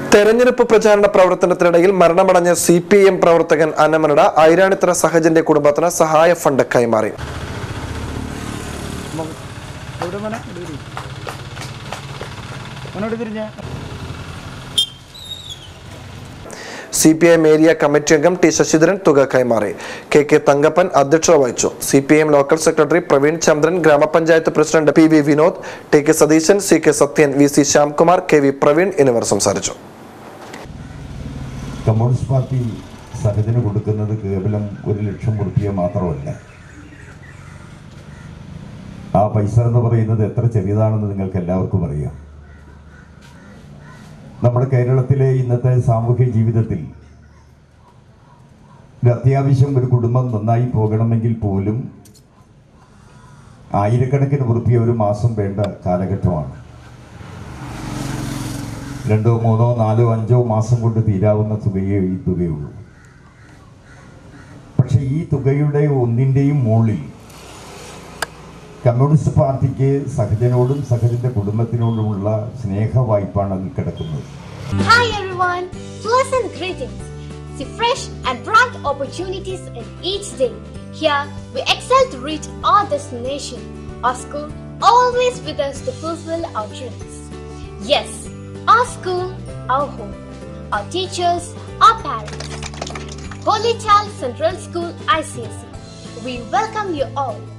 തെരഞ്ഞെടുപ്പ് പ്രചാരണ പ്രവർത്തനത്തിനിടയിൽ മരണമടഞ്ഞ CPM പ്രവർത്തകൻ അന്നമനട ഐരാണിത്തറ സഹജന്റെ കുടുംബത്തിന് സഹായ ഫണ്ട് കൈമാറി. CPM ഏരിയ കമ്മിറ്റി അംഗം ടി ശശിധരൻ തുക കൈമാറി. KK തങ്കപ്പൻ അധ്യക്ഷത വഹിച്ചു. CPM local secretary Praveen Chandran, grama panchayat president PV Vinod, TK Satheesan, CK Sathyan, VC Shyamkumar, KV Praveen എന്നിവർ സംസാരിച്ചു. കമ്മ്യൂണിസ്റ്റ് പാർട്ടി സഹജന കൊടുക്കുന്നത് കേവലം 1 ലക്ഷം രൂപ മാത്രമല്ല. ആ പൈസ എന്ന് പറയുന്നത് എത്ര ചെറിയതാണെന്ന് നിങ്ങൾക്ക് എല്ലാവർക്കും അറിയാം. നമ്മുടെ കേരളത്തിലെ ഇന്നത്തെ സാമൂഹ്യ ജീവിതത്തിൽ അത്യാവശ്യം ഒരു കുടുംബം നന്നായി പോകണമെങ്കിൽ പോലും ആയിരക്കണക്കിന് രൂപ ഒരു മാസം വേണ്ട കാലഘട്ടമാണ്. 2, 3, 4, 5 മാസം കൊണ്ട് തീരാവുന്ന തുകയേ ഈ തുകയുള്ളൂ. പക്ഷെ ഈ തുകയുടെ ഒന്നിൻ്റെയും മുകളിൽ കമ്മ്യൂണിസ്റ്റ് പാർട്ടിക്ക് സഹജനോടും സഹജന്റെ കുടുംബത്തിനോടുമുള്ള സ്നേഹ വായ്പാണ് അതിൽ കിടക്കുന്നത്. Hi everyone, pleasant greetings. See fresh and bright opportunities in each day. Here we excel to reach our destination. Our school always with us to fulfill our dreams. Yes, our school, our home, our teachers, our parents. Holy Child Central School ICSE. We welcome you all.